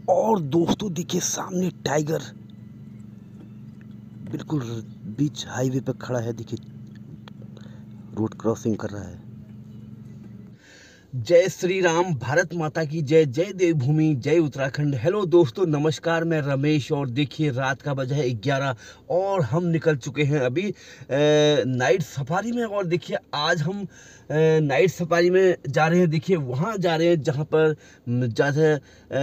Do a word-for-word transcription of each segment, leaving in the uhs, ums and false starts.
और दोस्तों देखिए सामने टाइगर बिल्कुल बीच हाईवे पे खड़ा है। देखिए रोड क्रॉसिंग कर रहा है। जय श्री राम, भारत माता की जय, जय देवभूमि, जय उत्तराखंड। हेलो दोस्तों, नमस्कार। मैं रमेश और देखिए रात का बजा है ग्यारह और हम निकल चुके हैं अभी नाइट सफारी में। और देखिए आज हम नाइट सफारी में जा रहे हैं। देखिए वहाँ जा रहे हैं जहाँ पर ज़्यादा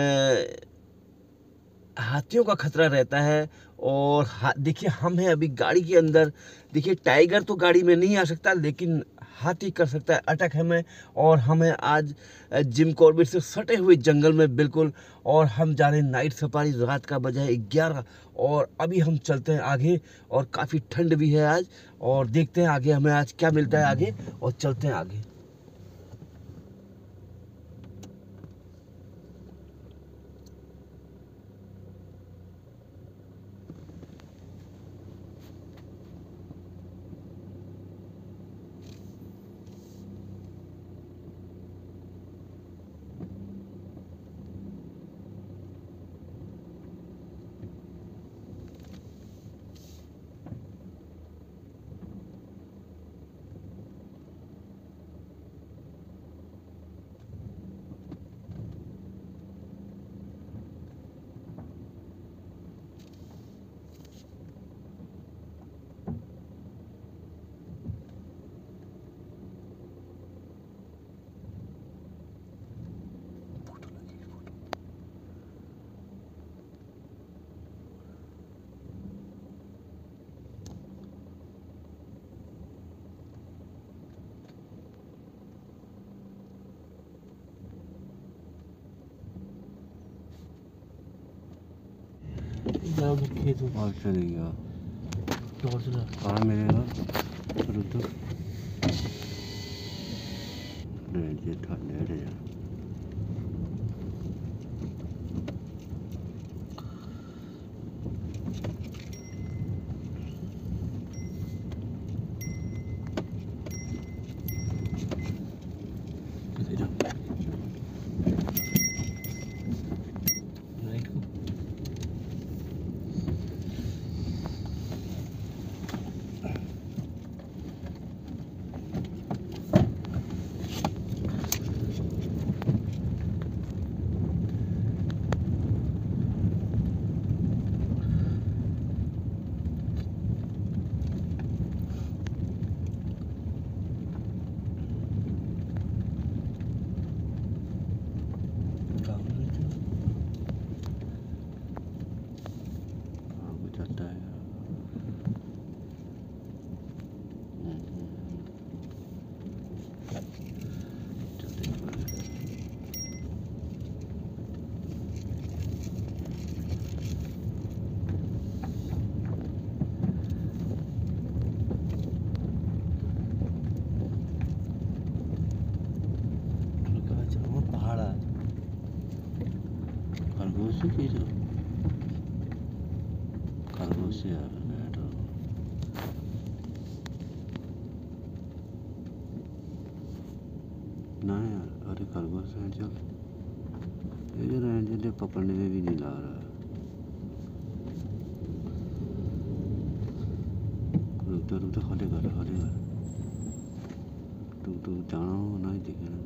हाथियों का खतरा रहता है। और देखिए हम हैं अभी गाड़ी के अंदर। देखिए टाइगर तो गाड़ी में नहीं आ सकता, लेकिन हाथी कर सकता है अटैक हमें। और हमें आज जिम कॉर्बेट से सटे हुए जंगल में बिल्कुल। और हम जा रहे हैं नाइट सफारी। रात का बजा है ग्यारह और अभी हम चलते हैं आगे। और काफ़ी ठंड भी है आज और देखते हैं आगे हमें आज क्या मिलता है आगे और चलते हैं आगे। खेत में और चलेगा टॉर्च ला कहाँ मिलेगा रुक तो ये ठंडे रे खरगोश की जो खरगोश यार बैठो ना यार। अरे खरगोश है चल ये जो रेंजर पकड़ने में भी नहीं ला रहा है। रुकता रुकता खड़े कर खड़े कर तू तू जाना नहीं दिखे ना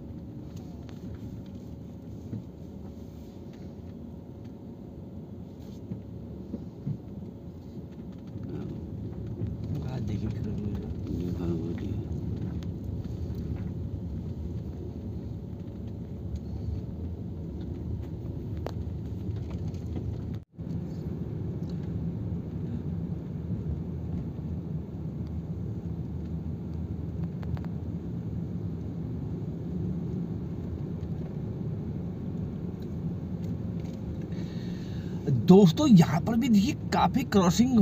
दोस्तों यहाँ पर भी देखिए काफी क्रॉसिंग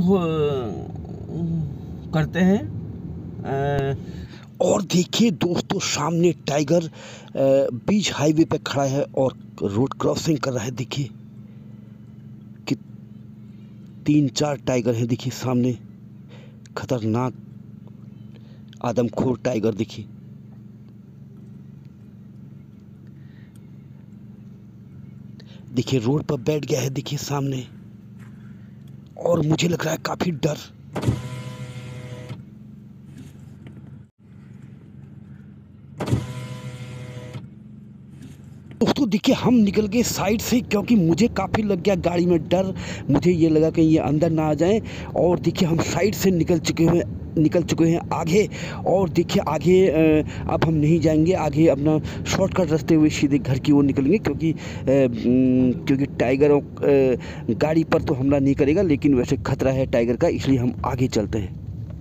करते हैं। और देखिए दोस्तों सामने टाइगर बीच हाईवे पे खड़ा है और रोड क्रॉसिंग कर रहा है। देखिए कि तीन चार टाइगर हैं। देखिए सामने खतरनाक आदमखोर टाइगर। देखिए देखिए रोड पर बैठ गया है, देखिए सामने, और मुझे लग रहा है काफी डर। दोस्तों देखिए हम निकल गए साइड से, क्योंकि मुझे काफ़ी लग गया गाड़ी में डर। मुझे ये लगा कि ये अंदर ना आ जाए, और देखिए हम साइड से निकल चुके हैं निकल चुके हैं आगे। और देखिए आगे अब हम नहीं जाएंगे, आगे अपना शॉर्टकट रास्ते हुए सीधे घर की ओर निकलेंगे, क्योंकि क्योंकि टाइगर गाड़ी पर तो हमला नहीं करेगा, लेकिन वैसे खतरा है टाइगर का, इसलिए हम आगे चलते हैं।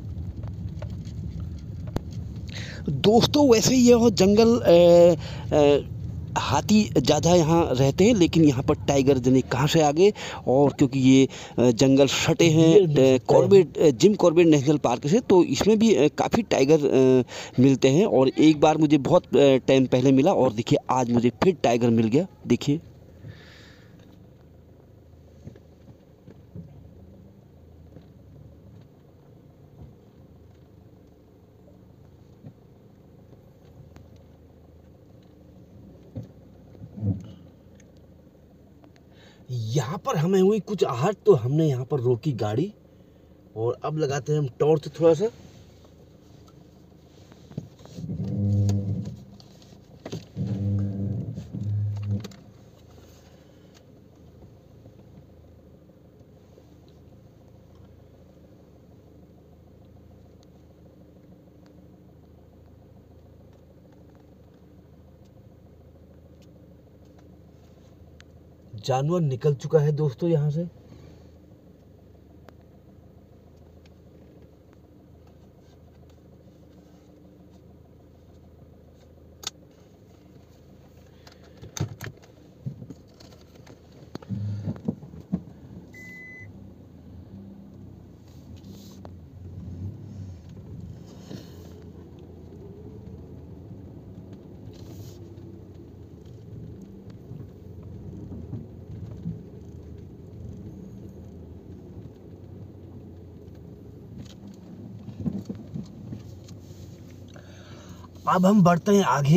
दोस्तों वैसे यह जंगल आ, आ, हाथी ज़्यादा यहाँ रहते हैं, लेकिन यहाँ पर टाइगर जने कहाँ से आ गए। और क्योंकि ये जंगल सटे हैं Corbett Jim Corbett National Park से, तो इसमें भी काफ़ी टाइगर मिलते हैं। और एक बार मुझे बहुत टाइम पहले मिला, और देखिए आज मुझे फिर टाइगर मिल गया। देखिए यहाँ पर हमें हुई कुछ आहट, तो हमने यहाँ पर रोकी गाड़ी, और अब लगाते हैं हम टॉर्च थोड़ा सा। जानवर निकल चुका है दोस्तों यहाँ से। अब हम बढ़ते हैं आगे।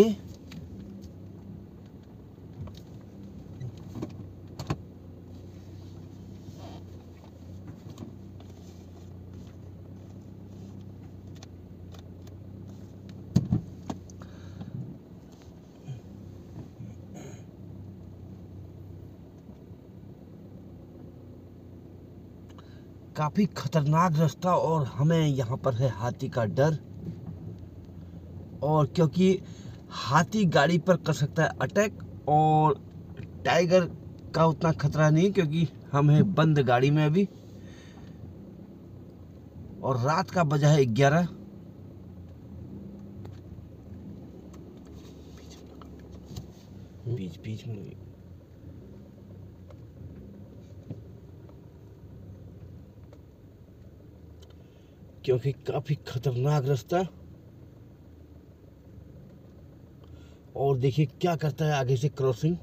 काफी खतरनाक रास्ता, और हमें यहाँ पर है हाथी का डर। और क्योंकि हाथी गाड़ी पर कर सकता है अटैक, और टाइगर का उतना खतरा नहीं, क्योंकि हम हैं बंद गाड़ी में अभी, और रात का बजा है ग्यारह। बीच बीच में क्योंकि काफी खतरनाक रास्ता। और देखिए क्या करता है आगे से क्रॉसिंग।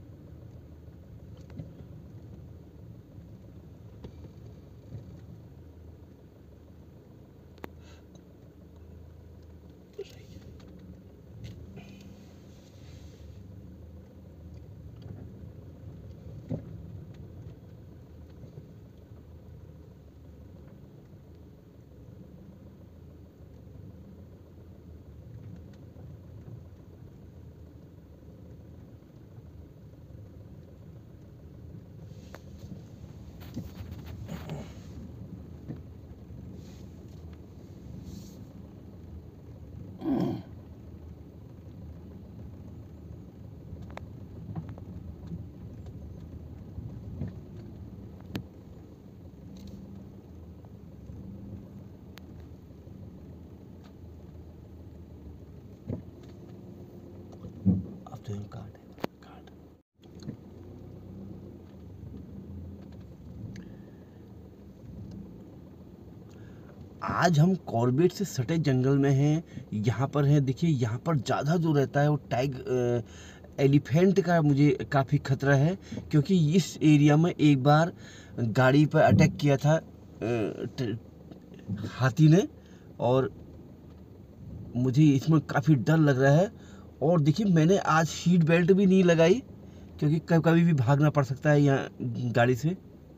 कार्ड कार्ड आज हम कॉर्बेट से सटे जंगल में हैं। यहाँ पर है, देखिए यहाँ पर ज़्यादा जो रहता है वो टाइगर एलिफेंट का मुझे काफ़ी खतरा है, क्योंकि इस एरिया में एक बार गाड़ी पर अटैक किया था हाथी ने, और मुझे इसमें काफ़ी डर लग रहा है। और देखिए मैंने आज सीट बेल्ट भी नहीं लगाई, क्योंकि कभी कभी भी भागना पड़ सकता है यहाँ गाड़ी से,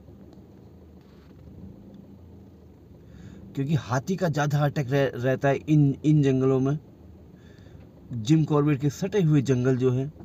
क्योंकि हाथी का ज़्यादा अटैक रह, रहता है इन इन जंगलों में। जिम कॉर्बेट के सटे हुए जंगल जो है।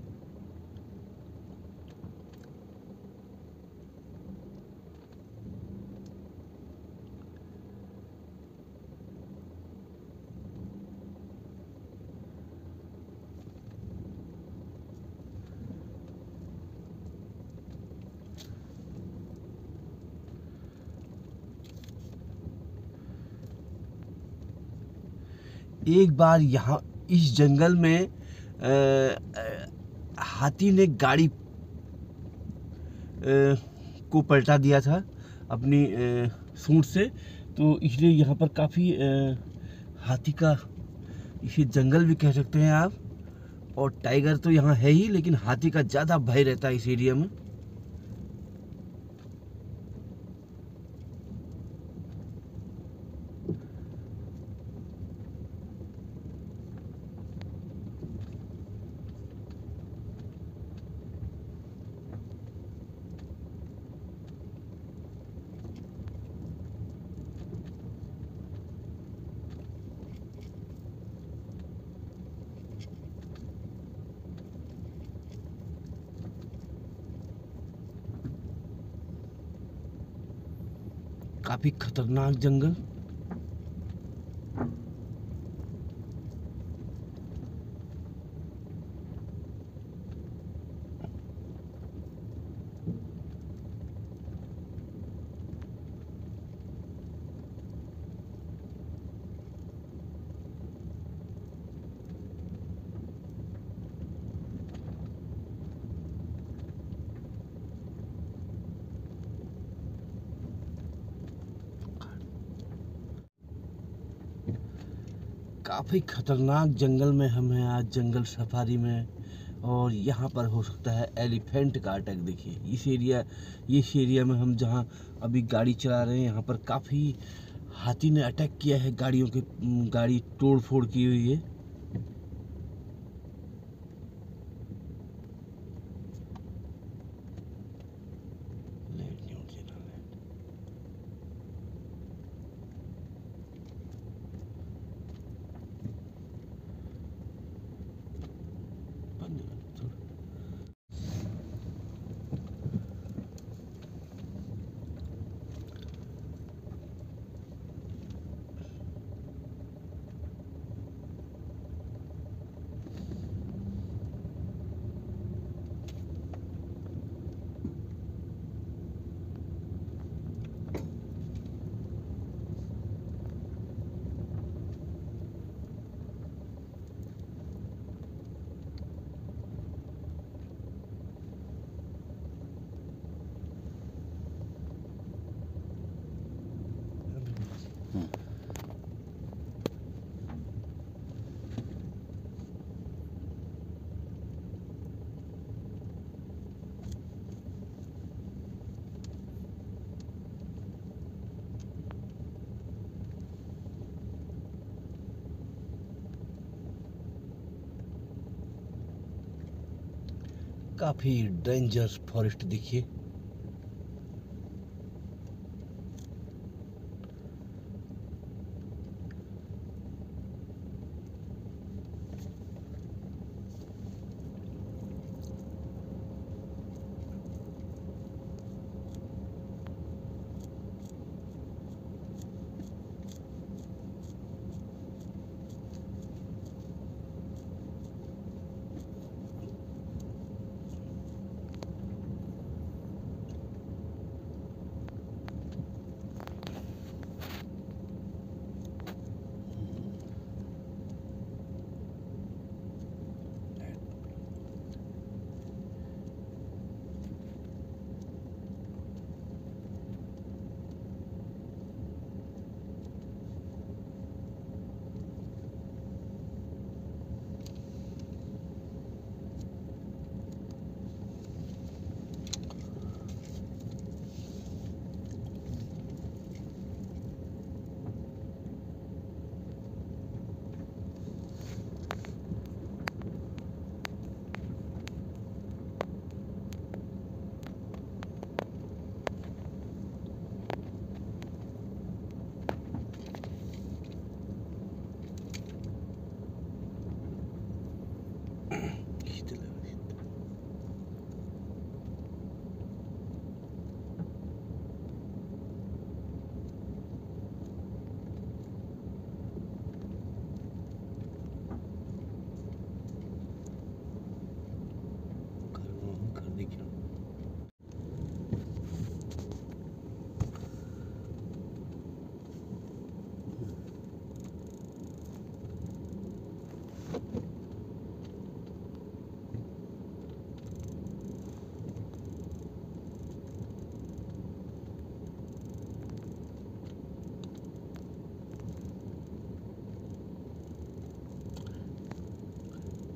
एक बार यहाँ इस जंगल में आ, आ, हाथी ने गाड़ी आ, को पलटा दिया था अपनी आ, सूंड से, तो इसलिए यहाँ पर काफ़ी हाथी का, इसे जंगल भी कह सकते हैं आप। और टाइगर तो यहाँ है ही, लेकिन हाथी का ज़्यादा भय रहता है इस एरिया में। काफी खतरनाक जंगल। काफ़ी खतरनाक जंगल में हम हैं आज, जंगल सफारी में। और यहाँ पर हो सकता है एलिफेंट का अटैक। देखिए इस एरिया इस एरिया में हम जहाँ अभी गाड़ी चला रहे हैं, यहाँ पर काफ़ी हाथी ने अटैक किया है, गाड़ियों के गाड़ी तोड़ फोड़ की हुई है। काफी डेंजरस फॉरेस्ट देखिए।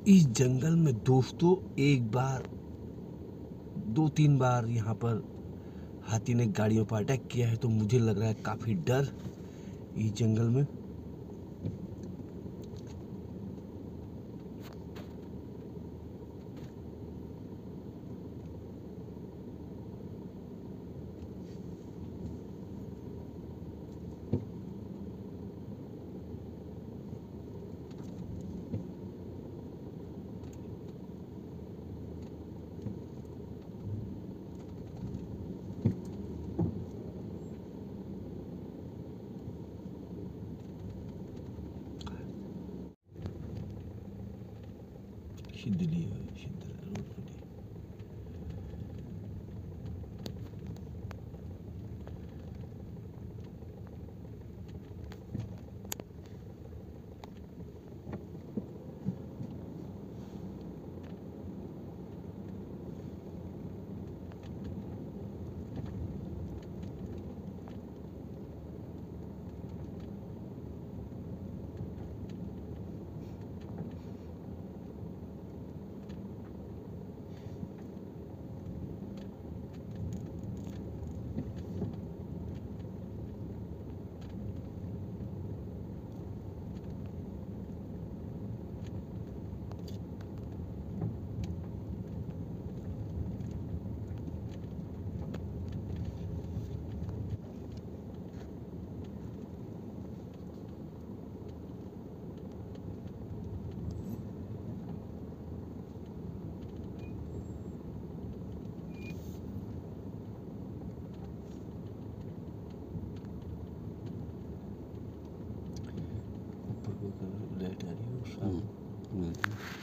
इस जंगल में दोस्तों एक बार दो तीन बार यहाँ पर हाथी ने गाड़ियों पर अटैक किया है, तो मुझे लग रहा है काफी डर इस जंगल में। शिद्दली है, शिद्दली रोड पर। लाइट आ रही है और शाम हम्म,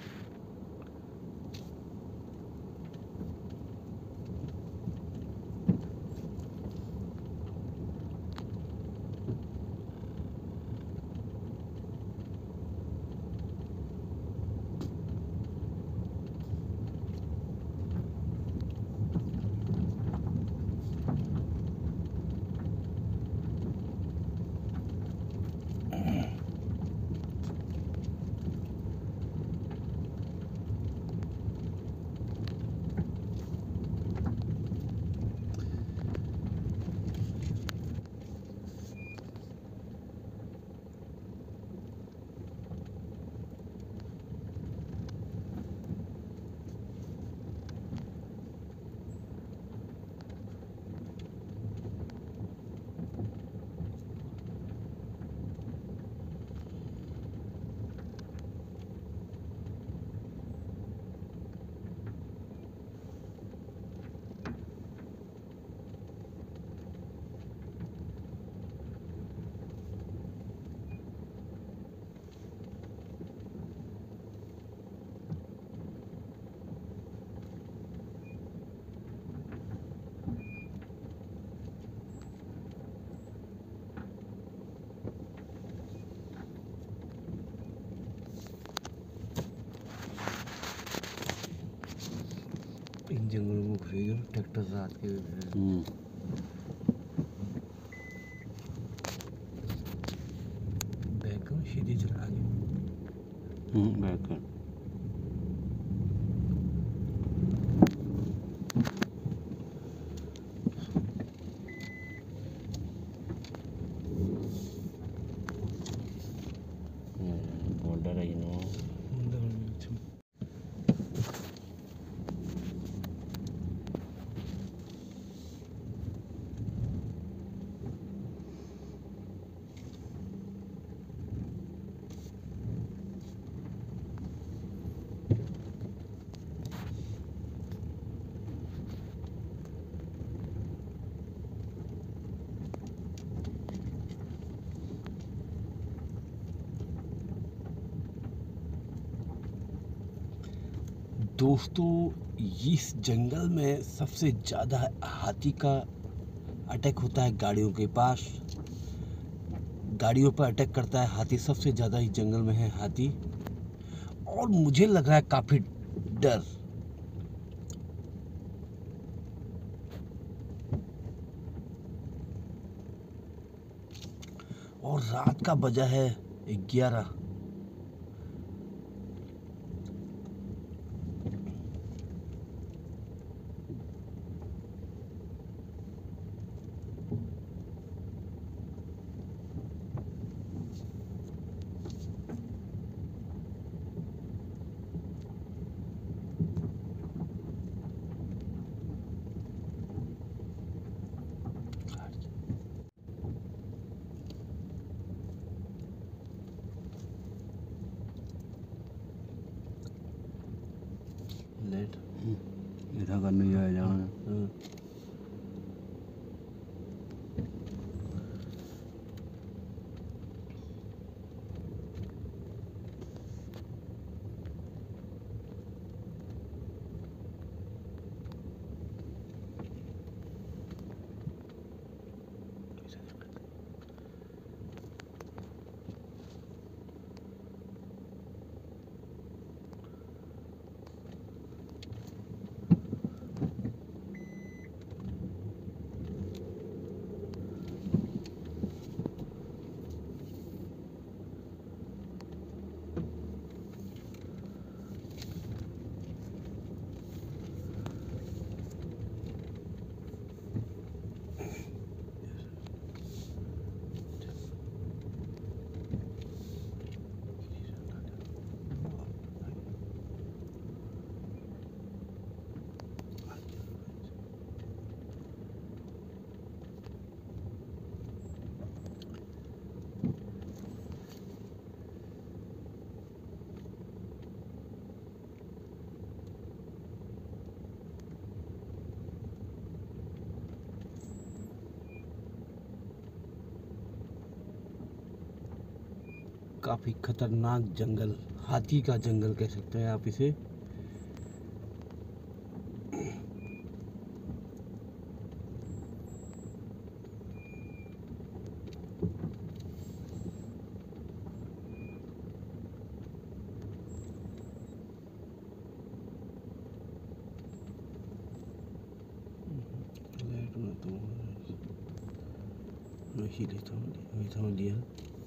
इन जंगलों में घुसेगा ट्रैक्टर रात के। हम्म, बैक करो, सीधे चला आगे। हम्म, बैक कर। बॉर्डर है, यू नो। दोस्तों इस जंगल में सबसे ज़्यादा हाथी का अटैक होता है गाड़ियों के पास। गाड़ियों पर अटैक करता है हाथी, सबसे ज़्यादा इस जंगल में है हाथी। और मुझे लग रहा है काफ़ी डर। और रात का बजा है ग्यारह। ले जाना। हाँ। काफी खतरनाक जंगल, हाथी का जंगल कह सकते हैं आप इसे। वही लेता हूँ लेता हूँ लिया।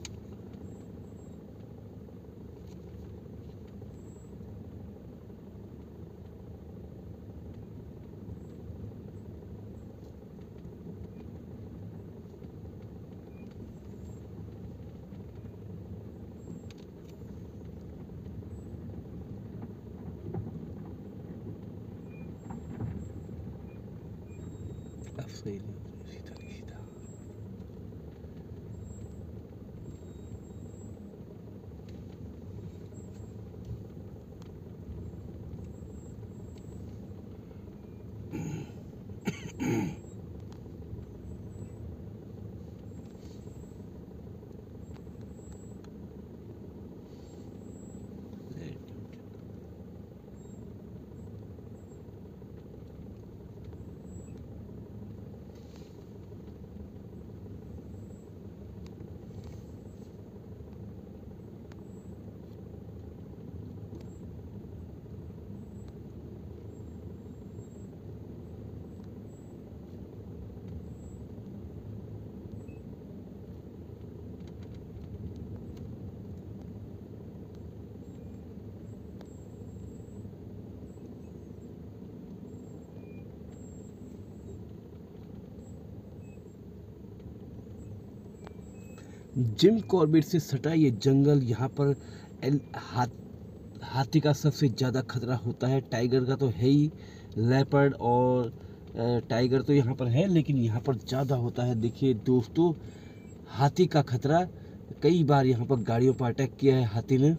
अब सही सीधा सीधा जिम कॉर्बेट से सटा ये जंगल, यहाँ पर एल, हाथ, हाथी का सबसे ज़्यादा खतरा होता है। टाइगर का तो है ही, लेपर्ड और टाइगर तो यहाँ पर है, लेकिन यहाँ पर ज़्यादा होता है। देखिए दोस्तों, हाथी का खतरा, कई बार यहाँ पर गाड़ियों पर अटैक किया है हाथी ने।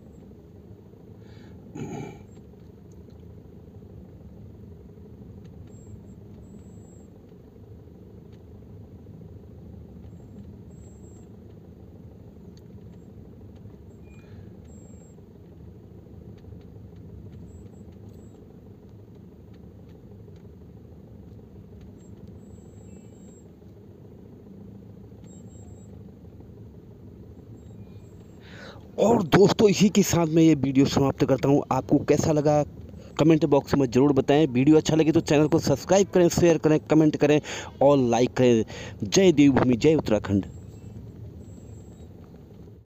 और दोस्तों, इसी के साथ मैं ये वीडियो समाप्त करता हूँ। आपको कैसा लगा कमेंट बॉक्स में ज़रूर बताएं। वीडियो अच्छा लगे तो चैनल को सब्सक्राइब करें, शेयर करें, कमेंट करें और लाइक करें। जय देवभूमि, जय उत्तराखंड।